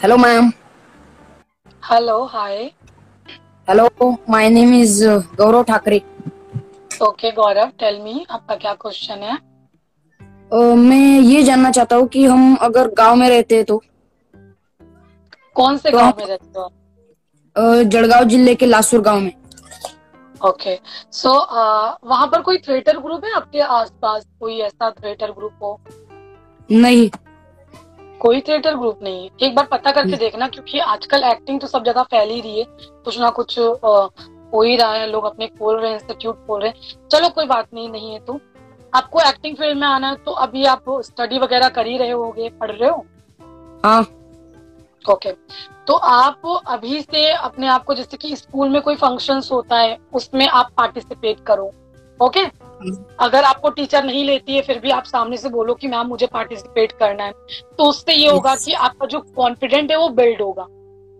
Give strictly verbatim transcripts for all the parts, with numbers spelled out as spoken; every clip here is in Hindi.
Hello, ma'am. Hello, hi. Hello, my name is uh, Gaurav Thakre. Okay Gaurav, tell me आपका क्या क्वेश्चन है? uh, मैं ये जानना चाहता हूँ कि हम अगर गांव में रहते हैं तो कौन से तो गांव हम में रहते हो आप? uh, जळगांव जिले के लासूर गांव में। ओके, सो वहां पर कोई थिएटर ग्रुप है आपके आसपास? कोई ऐसा थिएटर ग्रुप हो? नहीं। कोई थिएटर ग्रुप नहीं है। एक बार पता करके देखना, क्योंकि आजकल एक्टिंग तो सब जगह फैल ही रही है। कुछ ना कुछ uh, हो ही रहा है, लोग अपने खोल रहे हैं, इंस्टीट्यूट खोल रहे हैं। चलो कोई बात नहीं, नहीं है तो आपको एक्टिंग फील्ड में आना है तो अभी आप स्टडी वगैरह कर ही रहे होगे, पढ़ रहे हो? हाँ। Okay okay. तो आप अभी से अपने आप को, जैसे कि स्कूल में कोई फंक्शंस होता है उसमें आप पार्टिसिपेट करो। Okay okay? अगर आपको टीचर नहीं लेती है फिर भी आप सामने से बोलो कि मैम मुझे पार्टिसिपेट करना है, तो उससे ये होगा कि आपका जो कॉन्फिडेंट है वो बिल्ड होगा।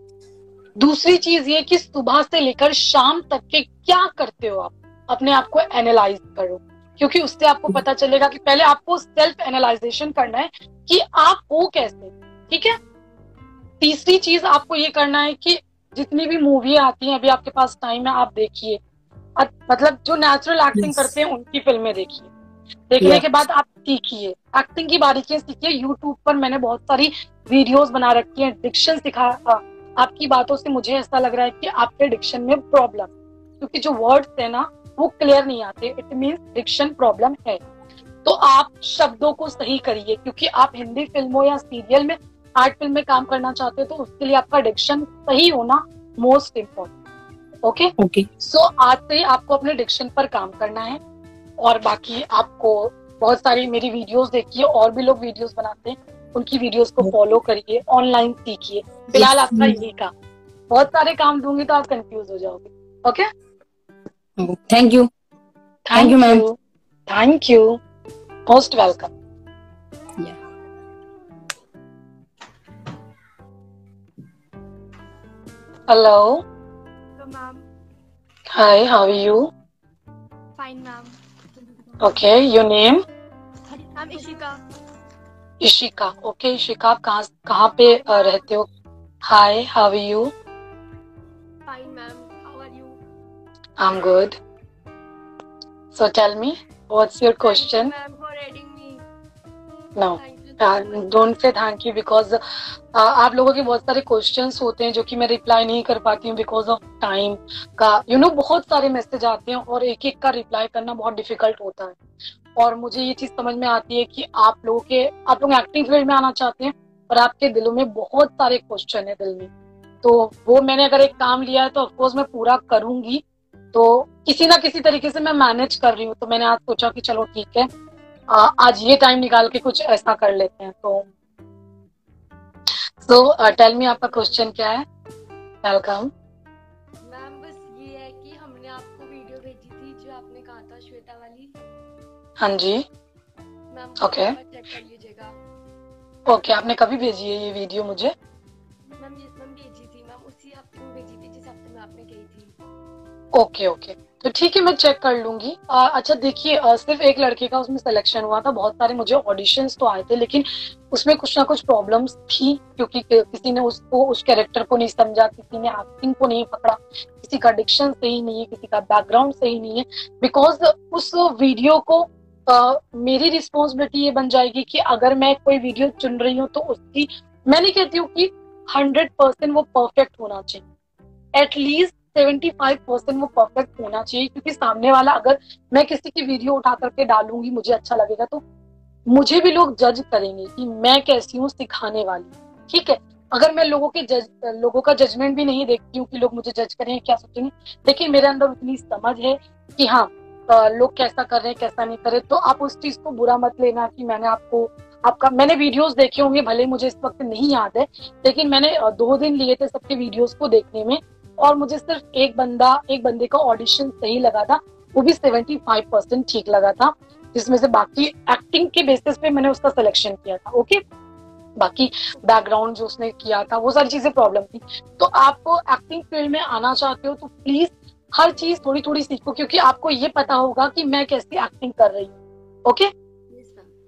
दूसरी चीज ये कि सुबह से लेकर शाम तक के क्या करते हो आप, अपने आप को एनालाइज करो, क्योंकि उससे आपको पता चलेगा कि पहले आपको सेल्फ एनालाइजेशन करना है कि आप हो कैसे। ठीक है। तीसरी चीज आपको ये करना है कि जितनी भी मूवी आती हैं, अभी आपके पास टाइम है, आप देखिए, मतलब जो नेचुरल एक्टिंग करते हैं उनकी फिल्में देखिए। देखने Yeah. के बाद आप सीखिए, एक्टिंग की बारीकियां सीखिए। यूट्यूब पर मैंने बहुत सारी वीडियोस बना रखी हैं, डिक्शन सिखा। आपकी बातों से मुझे ऐसा लग रहा है कि आपके डिक्शन में प्रॉब्लम, क्योंकि जो वर्ड्स है ना वो क्लियर नहीं आते, इट मीन्स डिक्शन प्रॉब्लम है। तो आप शब्दों को सही करिए, क्योंकि आप हिंदी फिल्मों या सीरियल में, आर्ट फिल्म में काम करना चाहते हो, तो उसके लिए आपका डिक्शन सही होना most important. Okay okay. So आज से आपको अपने डिक्शन पर काम करना है, और बाकी आपको बहुत सारी मेरी वीडियोस देखिए, और भी लोग वीडियोस बनाते हैं, उनकी वीडियोस को फॉलो करिए, ऑनलाइन सीखिए। फिलहाल आपका यही काम, बहुत सारे काम दूंगी तो आप कंफ्यूज हो जाओगे। Okay, thank you. Thank you thank ma'am. You, thank you, most welcome. Hello. Hello, ma'am. Hi, how are you? Fine, ma'am. Okay, your name? I'm Ishika. Ishika. Okay Ishika, आप कहाँ कहाँ पे uh, रहते हो? Hi, how are you? Fine, ma'am. How are you? I am good. So tell me, what's your question? Thank you, ma'am, for adding me. No, Thank you so much. Don't say thank you, because आप लोगों के बहुत सारे क्वेश्चंस होते हैं जो कि मैं रिप्लाई नहीं कर पाती हूँ बिकॉज ऑफ टाइम का। यू you नो know, बहुत सारे मैसेज आते हैं और एक एक का रिप्लाई करना बहुत डिफिकल्ट होता है। और मुझे ये चीज समझ में आती है कि आप लोगों के आप लोग एक्टिंग फील्ड में आना चाहते हैं और आपके दिलों में बहुत सारे क्वेश्चन है दिल में, तो वो मैंने अगर एक काम लिया है तो ऑफकोर्स मैं पूरा करूंगी। तो किसी ना किसी तरीके से मैं मैनेज कर रही हूँ, तो मैंने आज सोचा कि चलो ठीक है, आज ये टाइम निकाल के कुछ ऐसा कर लेते हैं। तो सो टेल मी, आपका क्वेश्चन क्या है? वेलकम। मैम बस ये है कि हमने आपको वीडियो भेजी थी जो आपने कहा था श्वेता वाली। हाँ जी। मैम ओके चेक कर लीजिएगा। ओके, आपने कभी भेजी है ये वीडियो मुझे? मैम ये मैम भेजी थी, मैम उसी हफ्ते में भेजी थी जिस हफ्ते में आपने कही थी। ओके ओके, तो ठीक है, मैं चेक कर लूंगी। आ, अच्छा देखिए, सिर्फ एक लड़के का उसमें सिलेक्शन हुआ था, बहुत सारे मुझे ऑडिशंस तो आए थे, लेकिन उसमें कुछ ना कुछ प्रॉब्लम्स थी, क्योंकि किसी ने उसको उस कैरेक्टर को नहीं समझा, किसी ने एक्टिंग को नहीं पकड़ा, किसी का डिक्शन सही नहीं है, किसी का बैकग्राउंड सही नहीं है। बिकॉज उस वीडियो को आ, मेरी रिस्पॉन्सिबिलिटी ये बन जाएगी कि अगर मैं कोई वीडियो चुन रही हूँ तो उसकी, मैं नहीं कहती हूँ कि हंड्रेड परसेंट वो परफेक्ट होना चाहिए, एटलीस्ट सेवेंटी फाइव परसेंट वो परफेक्ट होना चाहिए, क्योंकि सामने वाला, अगर मैं किसी की वीडियो उठा करके डालूंगी, मुझे अच्छा लगेगा तो मुझे भी लोग जज करेंगे कि मैं कैसी हूँ सिखाने वाली। ठीक है, अगर मैं लोगों के जज लोगों का जजमेंट भी नहीं देखती हूँ कि लोग मुझे जज करेंगे, क्या सोचेंगे, लेकिन मेरे अंदर उतनी समझ है कि हाँ लोग कैसा कर रहे हैं कैसा नहीं कर रहे, तो आप उस चीज को बुरा मत लेना कि मैंने आपको आपका मैंने वीडियोस देखे होंगे, भले मुझे इस वक्त नहीं याद है, लेकिन मैंने दो दिन लिए थे सबके वीडियोस को देखने में, और मुझे सिर्फ एक बंदा एक बंदे का ऑडिशन सही लगा था, वो भी सेवेंटी फाइव परसेंट ठीक लगा था, जिसमें से बाकी एक्टिंग के बेसिस पे मैंने उसका सिलेक्शन किया था। ओके, बाकी बैकग्राउंड जो उसने किया था वो सारी चीजें प्रॉब्लम थी। तो आप एक्टिंग फील्ड में आना चाहते हो तो प्लीज हर चीज थोड़ी थोड़ी सीखो, क्योंकि आपको ये पता होगा कि मैं कैसी एक्टिंग कर रही हूँ। ओके,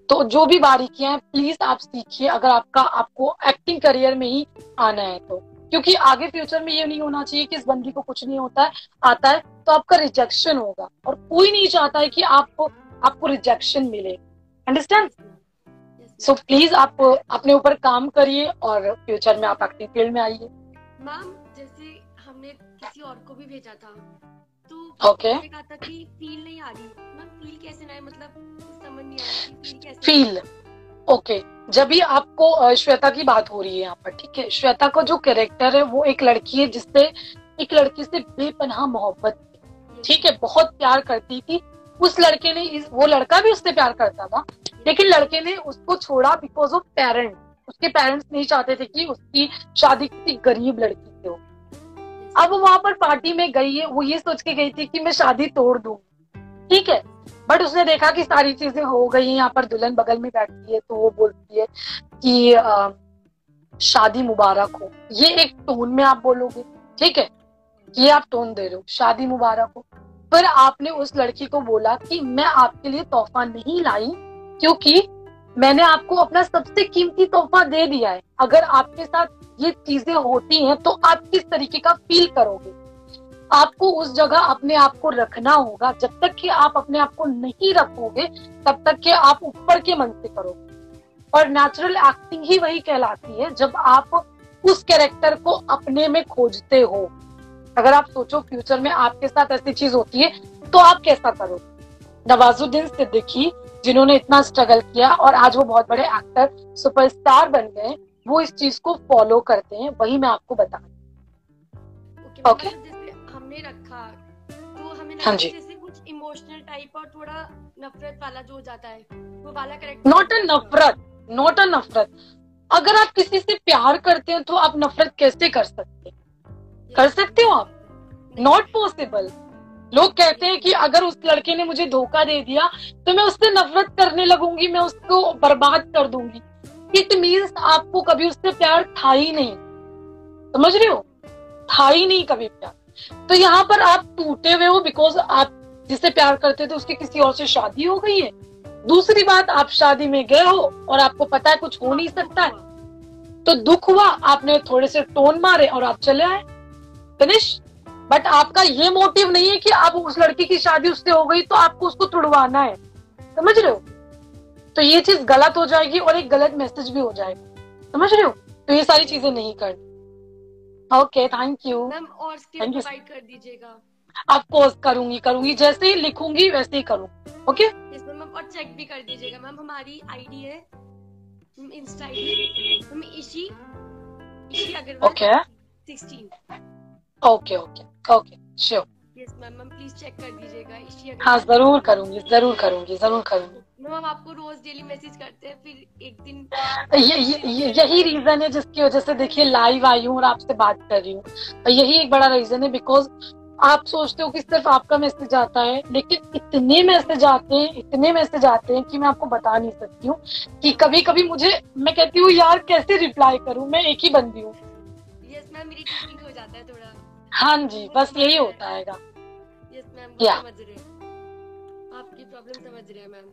तो जो भी बारीकियां हैं प्लीज आप सीखिए, अगर आपका आपको एक्टिंग करियर में ही आना है तो, क्योंकि आगे फ्यूचर में ये नहीं होना चाहिए कि इस बंदी को कुछ नहीं होता है, आता है तो आपका रिजेक्शन होगा, और कोई नहीं चाहता है कि आप आपको रिजेक्शन मिले। अंडरस्टैंड? सो प्लीज आप अपने ऊपर काम करिए और फ्यूचर में आप एक्टिंग फील्ड में आइए। मैम जैसे हमने किसी और को भी भेजा था तो Okay. उसने कहा था कि फील नहीं आ रही। मैम फील कैसे ना है, मतलब कुछ समझ नहीं आ रहा कि फील कैसे फील ओके जब भी आपको अ, श्वेता की बात हो रही है यहाँ पर, ठीक है, श्वेता का जो कैरेक्टर है वो एक लड़की है जिससे एक लड़की से बेपनाह मोहब्बत थी, ठीक है, बहुत प्यार करती थी। उस लड़के ने इस, वो लड़का भी उससे प्यार करता था, लेकिन लड़के ने उसको छोड़ा बिकॉज ऑफ पेरेंट। उसके पेरेंट्स नहीं चाहते थे कि उसकी शादी किसी गरीब लड़की से हो। अब वहां पर पार्टी में गई है, वो ये सोच के गई थी कि मैं शादी तोड़ दूंगी, ठीक है, बट उसने देखा कि सारी चीजें हो गई हैं, यहाँ पर दुल्हन बगल में बैठी है तो वो बोलती है कि आ, शादी मुबारक हो। ये एक टोन में आप बोलोगे, ठीक है, ये आप टोन दे रहे हो, शादी मुबारक हो। फिर आपने उस लड़की को बोला कि मैं आपके लिए तोहफा नहीं लाई क्योंकि मैंने आपको अपना सबसे कीमती तोहफा दे दिया है। अगर आपके साथ ये चीजें होती हैं तो आप किस तरीके का फील करोगे? आपको उस जगह अपने आप को रखना होगा। जब तक कि आप अपने आप को नहीं रखोगे तब तक कि आप ऊपर के मन से करोगे, और नेचुरल एक्टिंग ही वही कहलाती है जब आप उस कैरेक्टर को अपने में खोजते हो। अगर आप सोचो फ्यूचर में आपके साथ ऐसी चीज होती है तो आप कैसा करोगे? नवाजुद्दीन सिद्दीकी जिन्होंने इतना स्ट्रगल किया और आज वो बहुत बड़े एक्टर सुपरस्टार बन गए, वो इस चीज को फॉलो करते हैं, वही मैं आपको बता ओके Okay. मतलब जैसे हमने रखा तो हमें हाँ लगा जी। कि जैसे कुछ इमोशनल टाइप और थोड़ा नफरत वाला जो हो जाता है वो वाला करेक्टर नॉट अ नफरत, नॉट अ नफरत। अगर आप किसी से प्यार करते हैं तो आप नफरत कैसे कर सकते हैं? कर सकते हो आप? Not possible. लोग कहते हैं कि अगर उस लड़के ने मुझे धोखा दे दिया तो मैं उससे नफरत करने लगूंगी, मैं उसको बर्बाद कर दूंगी। इट मीन्स आपको कभी उससे प्यार था ही नहीं, समझ रहे हो, था ही नहीं कभी प्यार। तो यहाँ पर आप टूटे हुए हो बिकॉज आप जिससे प्यार करते थे उसकी किसी और से शादी हो गई है। दूसरी बात, आप शादी में गए हो और आपको पता है कुछ हो नहीं सकता है, तो दुख हुआ, आपने थोड़े से टोन मारे और आप चले आए, फिनिश। बट आपका ये मोटिव नहीं है कि आप उस लड़की की शादी उससे हो गई तो आपको उसको तुड़वाना है, समझ रहे हो? तो ये चीज गलत हो जाएगी और एक गलत मैसेज भी हो जाएगा, समझ रहे हो? तो ये सारी चीजें नहीं करनी। Okay, thank you. मैम और Thank स्क्रिप्ट you. प्रोवाइड कर दीजिएगा। आप पोस्ट करूंगी करूंगी जैसे ही लिखूंगी वैसे ही करूंगी। ओके यस मैम और चेक भी कर दीजिएगा। मैम हमारी आईडी है insta ID ma'am Ishi Ishi Agrawal okay sixteen. Okay okay okay sure. Yes ma'am ma'am please check कर दीजिएगा इशी हाँ अग्रवाल। जरूर करूंगी, जरूर करूंगी, जरूर करूंगी। मैम हम आपको रोज डेली मैसेज करते हैं, फिर एक दिन ये, ये, ये यही रीजन है जिसकी वजह से देखिए लाइव आई हूँ और आपसे बात कर रही हूँ। यही एक बड़ा रीजन है बिकॉज आप सोचते हो कि सिर्फ आपका मैसेज आता है, लेकिन इतने मैसेज आते हैं, इतने मैसेज आते हैं कि मैं आपको बता नहीं सकती हूँ कि कभी कभी मुझे, मैं कहती हूँ यार कैसे रिप्लाई करूँ, मैं एक ही बंदी हूँ। यस मैम इरिटेटिंग हो जाता है थोड़ा। हाँ जी, बस यही होता है। Yes ma'am Yeah. समझ रहे हैं, आपकी प्रॉब्लम समझ रहे हैं मैम।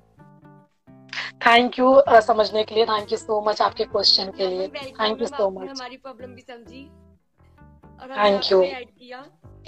थैंक यू समझने के लिए, थैंक यू सो मच आपके क्वेश्चन के लिए, थैंक यू सो मच। हमारी प्रॉब्लम भी समझी और Thank you. ऐड किया।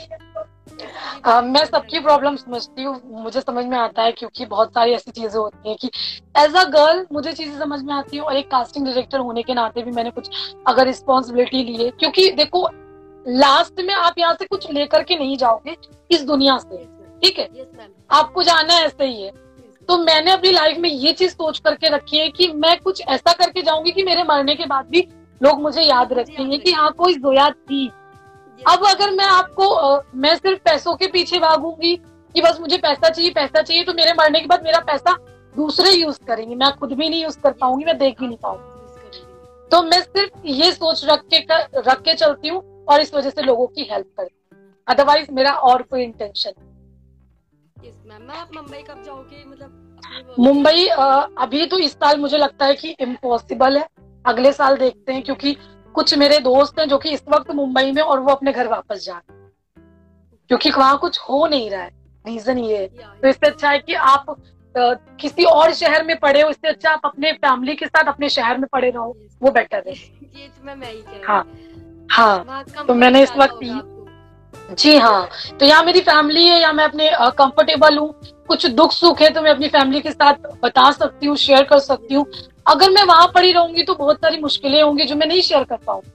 Uh, मैं सबकी प्रॉब्लम समझती हूँ, मुझे समझ में आता है क्योंकि बहुत सारी ऐसी चीजें होती हैं कि एज अ गर्ल मुझे चीजें समझ में आती है, और एक कास्टिंग डायरेक्टर होने के नाते भी मैंने कुछ अगर रिस्पॉन्सिबिलिटी ली है, क्योंकि देखो लास्ट में आप यहाँ से कुछ लेकर के नहीं जाओगे इस दुनिया से, ठीक है, यस मैम आपको जाना ऐसे ही है। तो मैंने अपनी लाइफ में ये चीज सोच करके रखी है कि मैं कुछ ऐसा करके जाऊंगी कि मेरे मरने के बाद भी लोग मुझे याद रखेंगे कि हाँ कोई जोया थी। अब अगर मैं आपको आ, मैं सिर्फ पैसों के पीछे भागूंगी कि बस मुझे पैसा चाहिए पैसा चाहिए, तो मेरे मरने के बाद मेरा पैसा दूसरे यूज करेंगे, मैं खुद भी नहीं यूज कर पाऊंगी, मैं देख भी नहीं पाऊंगी। तो मैं सिर्फ ये सोच रख के कर, रख के चलती हूँ और इस वजह से लोगों की हेल्प करती हूँ, अदरवाइज मेरा और कोई इंटेंशन। यस मैम मैम आप मुंबई कब जाओगे? मतलब अपने work- मुंबई अभी तो इस साल मुझे लगता है कि इम्पॉसिबल है, अगले साल देखते हैं, क्योंकि कुछ मेरे दोस्त हैं जो कि इस वक्त मुंबई में और वो अपने घर वापस जा रहे हैं, क्योंकि वहां कुछ हो नहीं रहा है, रीजन ये है। Yeah, तो इससे अच्छा है कि आप अ, किसी और शहर में पढ़े हो, इससे अच्छा आप अपने फैमिली के साथ अपने शहर में पढ़े रहो, वो बेटर है। ये तो मैं मैं ही कह रही हाँ हूँ। हाँ, वहाँ तो comfort मैंने इस ज्यादा वक्त होगा ये- आपको। जी हाँ, तो यहाँ मेरी फैमिली है, या मैं अपने कंफर्टेबल हूँ, कुछ दुख सुख है तो मैं अपनी फैमिली के साथ बता सकती हूँ, शेयर कर सकती हूँ। अगर मैं वहां पड़ी रहूंगी तो बहुत सारी मुश्किलें होंगी जो मैं नहीं शेयर कर पाऊंगी।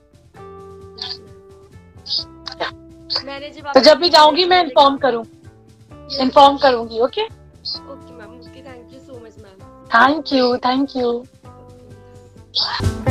मैंने जब तो जब भी आपकी जाऊंगी मैं मैंने इन्फॉर्म कहा- करूँ इन्फॉर्म करूंगी। Okay, okay ma'am, okay, thank you so much ma'am. Thank you, thank you. Okay.